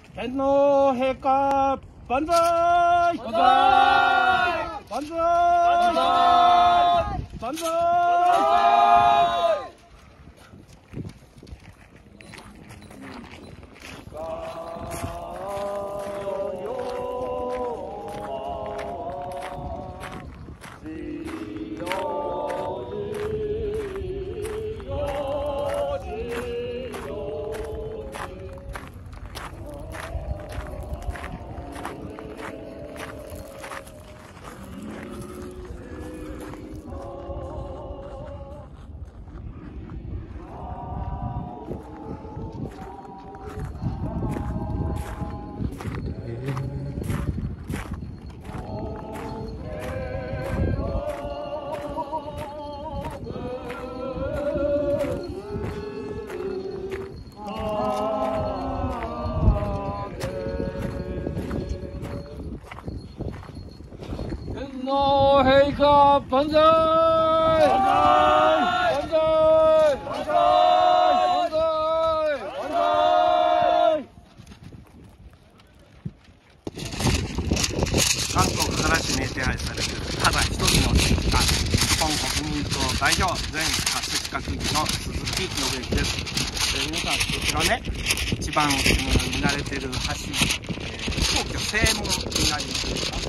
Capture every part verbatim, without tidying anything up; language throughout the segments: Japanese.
天皇陛下万歳。万歳。万歳。万歳。天皇陛下万歳。万歳。万歳。万歳。万歳。 韓国から指名手配されているただ一人の政治家、日本国民党代表前葛飾区議の鈴木信之です。えー、皆さんこちらね、一番、うん、見慣れている橋、えー、皇居正門になります。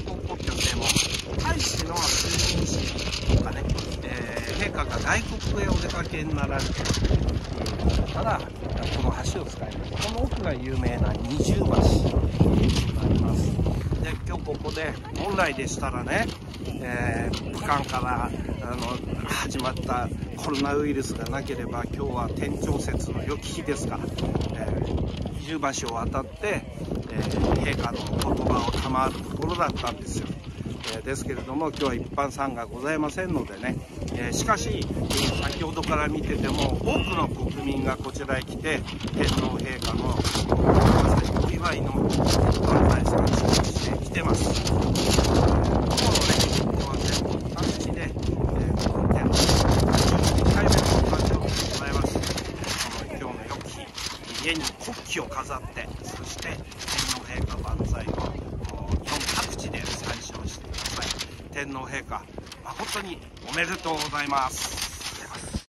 皇居正門、大使の就任式とかね、えー、陛下が外国へお出かけになられているただこの橋を使います。この奥が有名な二重橋になります。で、今日ここで本来でしたらね、えー、武漢からあの始まったコロナウイルスがなければ今日は天長節の良き日ですから、えー、二重橋を渡って、えー、陛下の言葉を賜るところだったんですよ。えー、ですけれども今日は一般参賀ございませんのでね、えー、しかし、えー、先ほどから見てても多くの国民がこちらへ来て天皇陛下のお祝いの万歳さんしてきてます。ここのね、今日は全国各地で、えー、この天皇じゅうにかいめのお誕生日でございます。この今日の良き家に国旗を飾って、そして天皇陛下万歳を日本各地で参照してください。天皇陛下誠におめでとうございます。